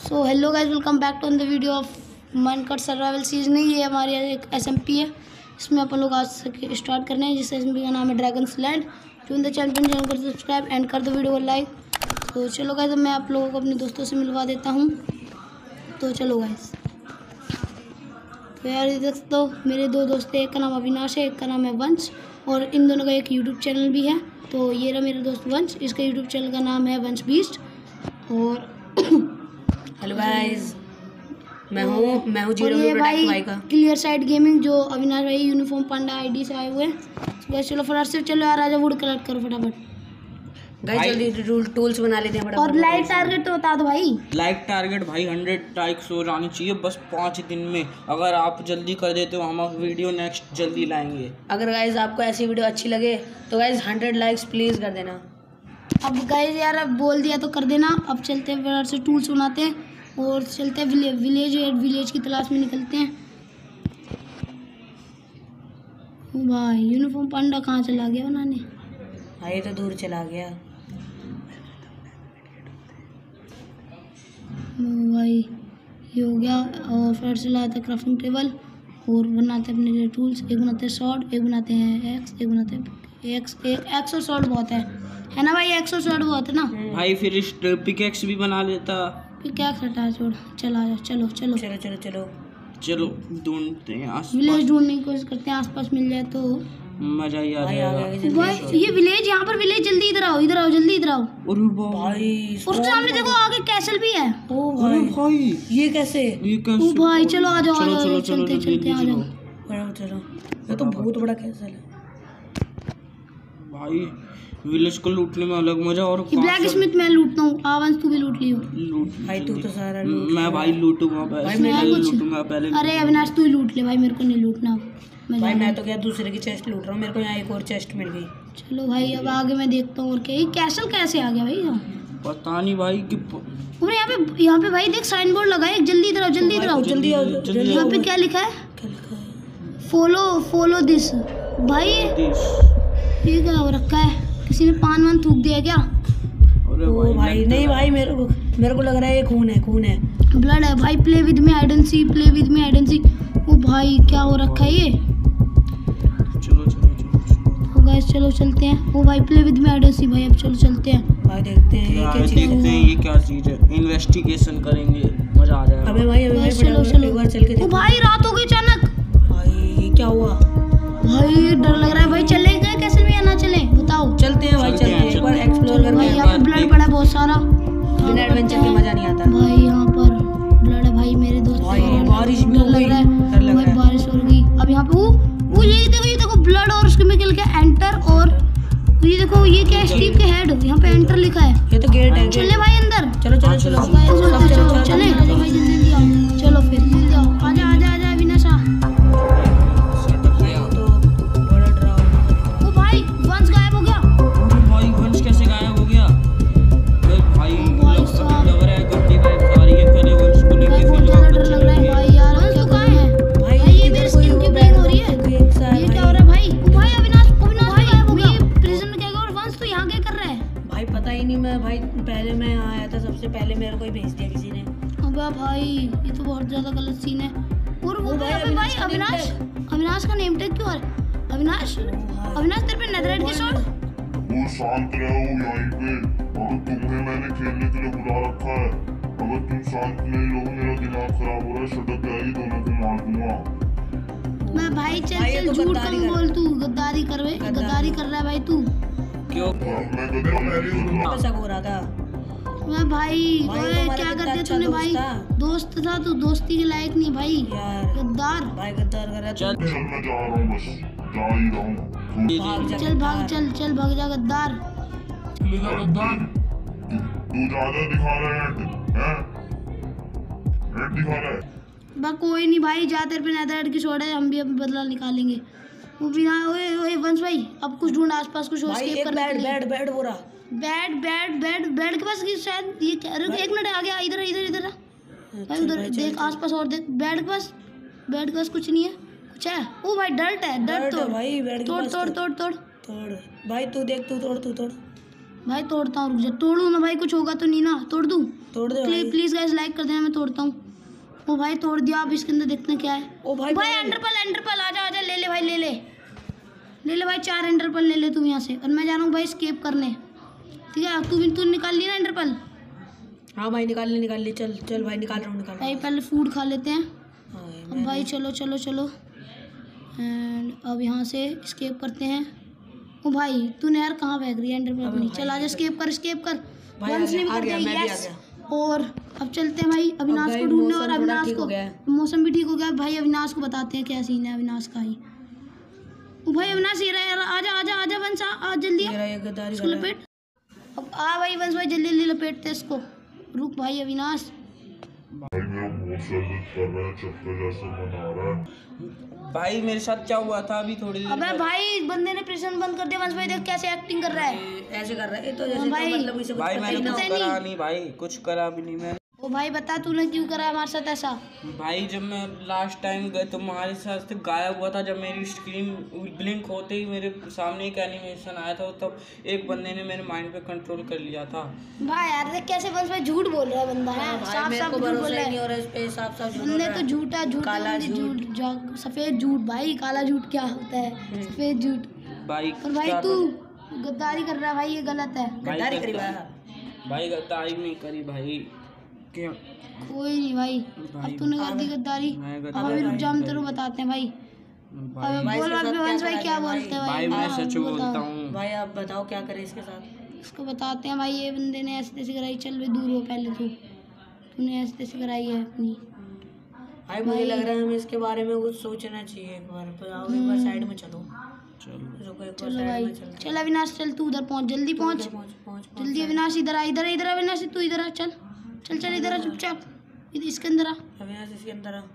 So hello guys, welcome back to the video of Minecraft survival series. नहीं, ये हमारी एक SMP है। इसमें अपन लोग आज से स्टार्ट करने हैं, जिस SMP का नाम है ड्रैगन्स लैंड। जो इन द चैनल कर सब्सक्राइब एंड कर दो वीडियो को लाइक। तो चलो गाइस, मैं आप लोगों को अपने दोस्तों से मिलवा देता हूँ। तो चलो गाइस, तो यार ये देख सकते हो, मेरे दो दोस्त हैं, एक का नाम अविनाश है, एक का नाम है वंश। और इन दोनों का एक यूट्यूब चैनल भी है। तो ये रहा मेरा दोस्त वंश, इसका यूट्यूब चैनल का नाम है वंश बीस्ट। और हेलो गाइस, मैं हूँ जीरो भाई का क्लियर साइड गेमिंग, जो अविनाश भाई यूनिफॉर्म पांडा ID से आए हुए हैं। तो चलो फटाफट से चलो यार, आजा वुड कलेक्ट करो फटाफट गाइस, जल्दी टूल्स बना लेते हैं फटाफट। और लाइक टारगेट तो बता दो भाई। लाइक टारगेट भाई 100 लाइक्स हो जानी चाहिए बस 5 दिन में। अगर आप जल्दी कर देते हो हम वीडियो नेक्स्ट जल्दी लाएंगे। अगर गाइस आपको ऐसी वीडियो अच्छी लगे तो गाइस 100 लाइक्स प्लीज़ कर देना। अब गाइस यार, अब बोल दिया तो कर देना। अब चलते हैं फटाफट से टूल्स बनाते हैं और चलते हैं विलेज की तलाश में निकलते हैं। भाई यूनिफॉर्म पांडा कहाँ चला गया बनाने? हाँ, ये तो दूर चला गया भाई। ये हो गया। और फिर से लाते हैं क्राफ्टिंग टेबल और बनाते हैं अपने लिए टूल्स। एक बनाते हैं शॉर्ट, एक बनाते हैं एक्स, एक बनाते हैं एक्स और शॉर्ट बहुत है ना भाई? एक्स और शॉर्ट बहुत है ना भाई? फिर इस पिकेक्स भी बना लेता। पिकेक्स हटा छोड़, चला जा। चलो चलो चलो चलो चलो चलो ढूंढते हैं आसपास। विलेज ढूंढने की कोशिश करते हैं, आसपास मिल जाए तो मजा ही आ जाएगा। भाई ये विलेज, यहाँ पर विलेज, जल्दी इधर आओ, इधर आओ, जल्दी इधर आओ। अरे भाई, उसके सामने देखो, आगे कैसल भी है। ओ भाई ये कैसे? ओ भाई चलो आ जाओ, चलते आ जाओ। चलो, ये तो बहुत बड़ा कैसल है भाई। विलेज को लूटने में अलग मजा। और ब्लैक स्मिथ मैं लूटता हूँ, आवाज तू भी लूट लियो। भाई तू तो सारा मैं भाई लूटूंगा पहले। अरे अविनाश तू ही लूट ले भाई, मेरे को नहीं लूटना भाई। मैं तो क्या दूसरे की चेस्ट लूट रहा हूँ, मेरे को यहाँ एक और चेस्ट मिल गई। चलो भाई, अब आगे मैं देखता हूँ और क्या। ये कैसल कैसे आ गया भाई यहाँ? पता नहीं भाई कि यहाँ पे भाई देख, साइन बोर्ड लगा है। जल्दी इधर आओ, जल्दी इधर आओ, जल्दी आओ। यहाँ पे क्या लिखा है? Follow this. भाई ये क्या हो रखा है? किसी ने पान वान थूक दिया क्या? ओ भाई नहीं भाई, मेरे को लग रहा है ये खून है ब्लड है भाई। Play with me hide and seek. ओ भाई क्या हो रखा है ये? चलो गाइस, चलो चलते हैं। ओ भाई play with me hide and seek भाई। अब चलो चलते हैं भाई, देखते हैं ये क्या चीज है। इन्वेस्टिगेशन करेंगे, मजा आ जाएगा। अबे भाई चलो एक बार चल के। ओ भाई रात हो गई अचानक। भाई ये क्या हुआ? भाई डर लग रहा है भाई। चले गए कैसे में या ना चले? बताओ। चलते हैं भाई, चलते हैं एक बार एक्सप्लोर करते हैं। यहाँ पे ब्लड पड़ा है बहुत सारा। बिना एडवेंचर में मजा नहीं आता भाई। यहाँ पर ब्लड है भाई, मेरे दोस्त। बारिश भी हो गई, डर लग रहा है। बारिश हो गई। अब यहाँ पे वो ये देखो ब्लड और उसके में क्या लिखा है? एंटर। और ये देखो, ये क्या है? स्टीव के हेड। यहाँ पे एंटर लिखा है। ये तो गेट है। चले भाई अंदर। चलो चले भाई, जल्दी आओ। चलो फिर जल्दी आओ। आजा अविनाश। ओ भाई वंश गायब हो गया। भाई वंश कैसे गायब हो गया? भाई लग रहा है गलती आ रही है। पहले वंश को लेके फिर डर लग रहा है भाई। यार वंश तो कहाँ है भाई? ये मेरी स्किन की ब्रेक हो रही है। ये क्या हो रहा है भाई? ओ भाई अविनाश गायब हो गया। प्रिजन में क्या गया? और वंश तो यहाँ क्या कर रहा है भाई? पता ही नहीं। मैं भाई पहले मैं यहाँ आया था, सबसे पहले मेरे को ही भेज दिया किसी ने। अबे भाई ये तो बहुत ज्यादा गलत सीन है। और वो भाई अविनाश का नेम टैग क्यों है? अविनाश तेरे पे नेदरराइट की शॉट। वो शांत रहो यहीं पे। अगर तुम्हें मैंने खेलने के लिए बुला रखा है, अगर तुम शांत नहीं रहो मेरा दिमाग खराब हो रहा है। शटक जाएगी, दोनों को मार दूंगा मैं। भाई चल झूठ कम बोल। तू गद्दारी कर रहा है भाई तू। क्यों? मैं ऐसा हो रहा था मैं भाई। ओए क्या कर दिया तूने भाई? दोस्त था तू, दोस्ती के लायक नहीं भाई। यार गद्दार भाई, गद्दार कर रहा है। चल मैं जा रहा हूँ, बस जा ही रहा हूँ। चल भाग जा गद्दार। तू ज्यादा दिखा रहा है? हेड दिखा रहा है। बा कोई नहीं भाई, जा। तेरे पे नेदरराइट की शॉट है, हम भी बदला निकालेंगे। वो बिना ओए वंश भाई, अब कुछ ढूंढ आसपास कुछ एस्केप करने के लिए। बेड हो रहा। बेड के पास शायद। ये क्या? रुक एक मिनट, आ गया। इधर भाई, उधर देख आसपास और देख। बेड के पास कुछ नहीं है। कुछ है? ओ भाई डर्ट है। डर्ट तोड़ भाई। बेड के पास तोड़ भाई। तू देख, तू तोड़। भाई तोड़ता हूँ, रुक जा। तोड़ूँ मैं भाई, कुछ होगा तो नहीं ना? तोड़ दूँ? तोड़ दे भाई। प्लीज गाइस लाइक कर देना, मैं तोड़ता हूँ। ओ भाई तोड़ दिया। अब इसके अंदर देखते हैं क्या है। ओ भाई भाई एंडरपल आजा आजा, ले ले भाई, ले ले भाई 4 एंडरपल ले ले तुम यहाँ से। और मैं जा रहा हूँ भाई स्केप करने, ठीक है? तू निकाल ली ना एंडरपल? हाँ भाई निकाल ली। चल चल भाई निकाल रहा हूँ भाई पहले फूड खा लेते हैं। हाँ, अब भाई चलो चलो चलो। एंड अब यहाँ से स्केप करते हैं। ओ भाई तूने यार कहाँ फेंक रही है एंडरपल अपनी? चल आजा, स्केप कर। भाई वंस ने भी आ कर गया, दिया, मैं भी आ यस। गया। और अब चलते हैं भाई अविनाश को ढूंढने। और अविनाश ठीक को हो गया है। मौसम भी ठीक हो गया भाई। अविनाश को बताते हैं क्या सीन है अविनाश का ही। ओ भाई अविनाश ये रहा यार, आजा वंश आ जल्दी आ। मेरा ये गद्दारी इसको लपेट। अब आ भाई वंश भाई, जल्दी लपेटते इसको। रुक भाई अविनाश। भाई मेरा बहुत सर दर्द कर रहा है, चक्कर जैसा बना रहा है। भाई मेरे साथ क्या हुआ था अभी थोड़ी देर अबे पहले? भाई बंदे ने प्रेशन बंद कर दिया। वंश भाई देख कैसे एक्टिंग कर रहा है। ऐसे कर रहा है, ये तो जैसे भाई। तो मतलब इसे कुछ भाई पता ही मैंने ना कुछ हो। करा नहीं भाई, कुछ करा भी नहीं मैंने। ओ भाई बता तूने क्यों करा है हमारे साथ ऐसा? भाई जब मैं लास्ट टाइम तुम्हारे साथ से गायब हुआ था, जब मेरी स्क्रीन ब्लिंक होते ही मेरे सामने एक एनिमेशन आया था, तब एक बंदे ने मेरे माइंड पे कंट्रोल कर लिया था। भाई यार देख कैसे वंश भाई झूठ बोल रहा है बंदा है। भाई साफ मेरे साफ को झूठ बोल भरोसा रहा ही नहीं है हो रहा है इस पे, साफ झूठ बोल बंदे रहा तो। है। झूठा काला झूठ सफेद झूठ भाई। काला झूठ क्या होता है? सफेद झूठ। भाई और भाई क्या तू गद्दारी कर रहा है भाई, ये गलत है। गद्दारी करी भाई गद्दारी नहीं करी भाई। क्या कोई नहीं भाई, अब तूने कर दी गद्दारी। मैं अब गद्दारी हमें रुक जा, हम नहीं तेरे को बताते हैं भाई। भाई अब बोल अब वंश भाई क्या बोलते हैं भाई मैं हाँ, सच बताओ। बोलता हूँ भाई आप बताओ क्या करे इसके साथ। इसको बताते हैं भाई, ये बंदे ने ऐसे तैसे कराई। चल वे दूर हो पहले तूने ऐसे तैसे कराई है अपनी। भाई मुझे लग रहा है हमें इसके बारे में कुछ सोचना चाहिए एक बार। पर आओ एक बार साइड में चलो। चलो रुको एक बार चलो साइड भाई में चलते चल अविनाश, चल तू उधर पहुंच, जल्दी पहुंच पहुंच जल्दी। अविनाश इधर आ, इधर अविनाश तू इधर आ। चल इधर आ चुपचाप, इसके अंदर आ। अविनाश इसके अंदर आ।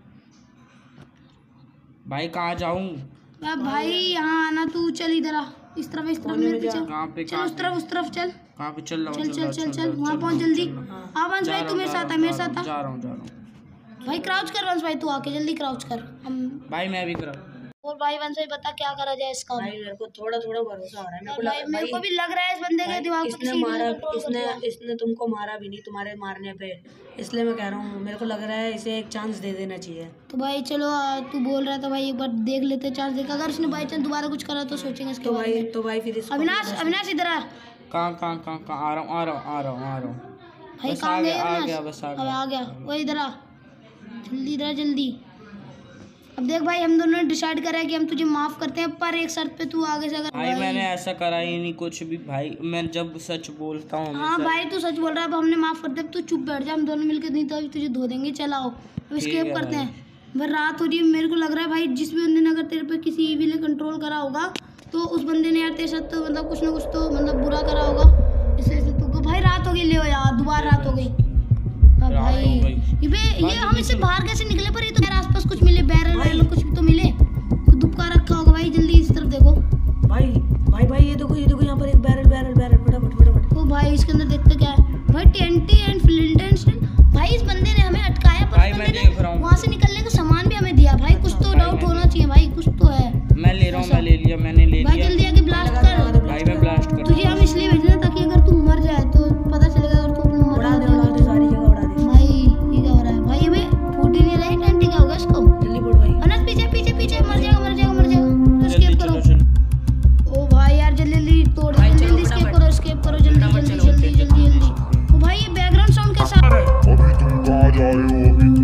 भाई कहाँ जाऊँ? भाई यहाँ आना तू। चल इधर आ, इस तरफ मेरे पीछे। कहाँ पे चल उस तरफ चल। कहाँ पे चल रहा हूँ? चल वहाँ पहुँच जल्दी। हाँ वंश भाई तू मेरे साथ आ, मेरे साथ आ। जा रहा हूँ। भाई क्राउच कर वंश भाई, तू आके जल्दी क्राउच कर। हम भाई मैं भी करा। और भाई वंश भाई बता क्या करा जाए इसका? भाई मेरे को थोड़ा भरोसा हो रहा है। भाई मेरे को भी लग रहा है इस बंदे के दिमाग को किसी ने कंट्रोल कर दिया। इसने तुमको मारा भी नहीं तुम्हारे मारने पे, इसलिए मैं कह रहा हूँ मेरे को लग रहा है इसे एक चांस दे देना चाहिए। तो भाई चलो तू बोल रहा था भाई, एक बार देख लेते चांस देख। अगर उसने बाई चांस दोबारा कुछ करा तो सोचेंगे इसके बारे में। तो भाई फिर अविनाश इधर आ। कहाँ आ रहा हूँ। भाई बस कहाँ आ गए गया, आ अविनाश? गया, बस आ अब गया। आ गया वो। इधर आ जल्दी। अब देख भाई हम दोनों ने डिसाइड करा है कि हम तुझे माफ करते हैं, पर एक शर्त पे। तू आगे से अगर भाई मैंने ऐसा करा ही नहीं कुछ भी भाई, मैं जब सच बोलता हूँ हाँ भाई तू सच बोल रहा है। अब हमने माफ कर दिया, अब तू चुप बैठ जा। हम दोनों मिलकर नहीं तो अभी तुझे धो देंगे। चलाओ अब स्केप करते हैं। भाई रात हो रही है, मेरे को लग रहा है भाई जिस भी बंदे ने अगर तेरे पे किसी ईविल ने कंट्रोल करा होगा तो उस बंदे ने यार तेरे साथ तो मतलब कुछ ना कुछ तो मतलब बुरा करा होगा। इससे तुमको भाई रात हो गई। ले यार दोबारा रात हो गई भाई। ये हम इससे बाहर कैसे निकले? पर ये तो मेरे आसपास कुछ मिले, बैरल कुछ भी तो मिले। कुछ दुबका रखा होगा भाई। जल्दी इस तरफ देखो भाई ये देखो यहाँ पर एक बैरल फटाफट। ओ भाई इसके अंदर देखते क्या है भाई? TNT and flint and steel. भाई इस बंदे ने हमें अटकाया, पर भाई इस मैं बंदे देख रहा ने हूँ। वहाँ से निकलने का सामान भी हमें दिया भाई। कुछ तो डाउट होना चाहिए भाई, कुछ तो है। मैं ले रहा हूँ, मैं ले लिया, मैंने ले भाई लिया। जल्दी आके ब्लास्ट कर। भाई मैं ब्लास्ट कर। तुझे हम इसलिए भेजना ताकि अगर तू मर जाए तो पता चलेगा। अगर तू अपने उड़ा दे सारी जगह उड़ा दे। भाई ये क्या हो रहा है भाई? ये फूटी नहीं रही टेंटी, क्या होगा इसको? जल्दी बोल भाई। अनस पीछे मर जाएगा। तो स्केप करो। ओ भाई यार जल्दी तोड़, जल्दी स्केप करो जल्दी। ओ भाई ये बैकग्राउंड साउंड कैसा? अभी तुम कहाँ जा रहे हो? अभी